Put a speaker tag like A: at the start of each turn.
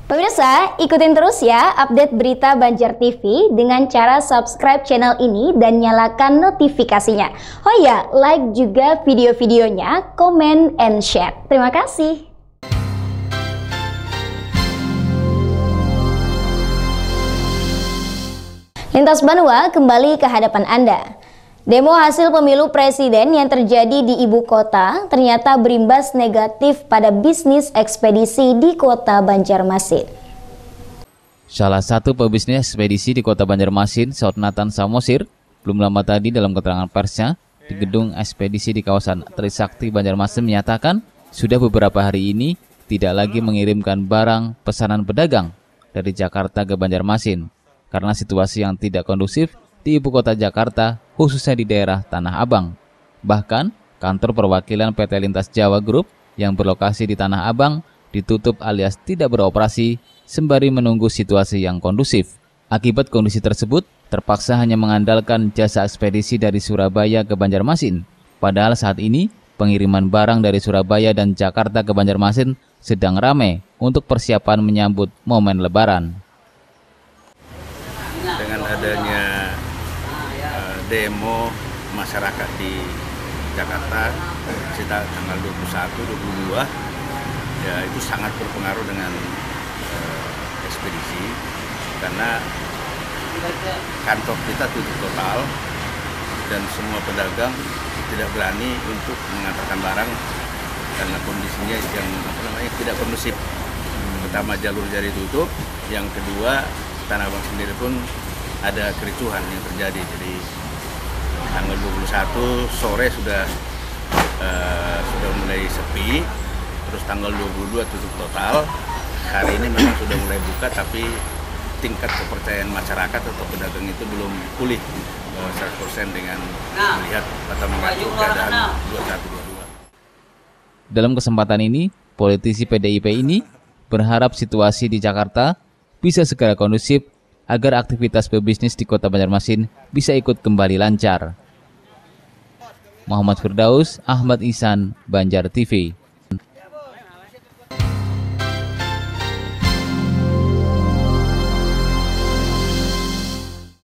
A: Pemirsa, ikutin terus ya update berita Banjar TV dengan cara subscribe channel ini dan nyalakan notifikasinya. Oh ya, like juga video-videonya, comment and share. Terima kasih. Lintas Banua kembali ke hadapan Anda. Demo hasil pemilu presiden yang terjadi di ibu kota ternyata berimbas negatif pada bisnis ekspedisi di kota Banjarmasin.
B: Salah satu pebisnis ekspedisi di kota Banjarmasin, Saud Nathan Samosir, belum lama tadi dalam keterangan persnya di gedung ekspedisi di kawasan Trisakti Banjarmasin menyatakan sudah beberapa hari ini tidak lagi mengirimkan barang pesanan pedagang dari Jakarta ke Banjarmasin karena situasi yang tidak kondusif di ibu kota Jakarta, khususnya di daerah Tanah Abang. Bahkan, kantor perwakilan PT Lintas Jawa Group yang berlokasi di Tanah Abang ditutup alias tidak beroperasi sembari menunggu situasi yang kondusif. Akibat kondisi tersebut, terpaksa hanya mengandalkan jasa ekspedisi dari Surabaya ke Banjarmasin. Padahal saat ini, pengiriman barang dari Surabaya dan Jakarta ke Banjarmasin sedang ramai untuk persiapan menyambut momen Lebaran.
C: Dengan adanya demo masyarakat di Jakarta sekitar tanggal 21, 22 ya itu sangat berpengaruh dengan ekspedisi karena kantor kita tutup total dan semua pedagang tidak berani untuk mengantarkan barang karena kondisinya yang tidak kondusif. Pertama, jalur jari tutup, yang kedua Tanah Abang sendiri pun ada kericuhan yang terjadi. Jadi tanggal 21 sore sudah mulai sepi, terus tanggal 22 tutup total. Hari ini memang sudah mulai buka, tapi tingkat kepercayaan masyarakat atau pedagang itu belum pulih 100% dengan melihat atau mengacu keadaan 21-22.
B: Dalam kesempatan ini, politisi PDIP ini berharap situasi di Jakarta bisa segera kondusif agar aktivitas pebisnis di kota Banjarmasin bisa ikut kembali lancar. Muhammad Firdaus, Ahmad Ihsan, Banjar TV.